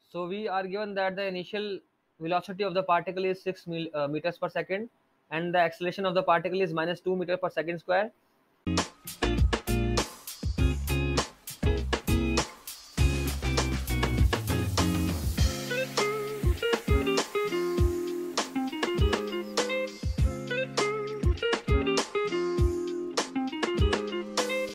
So we are given that the initial velocity of the particle is 6 meters per second, and the acceleration of the particle is minus 2 meter per second square.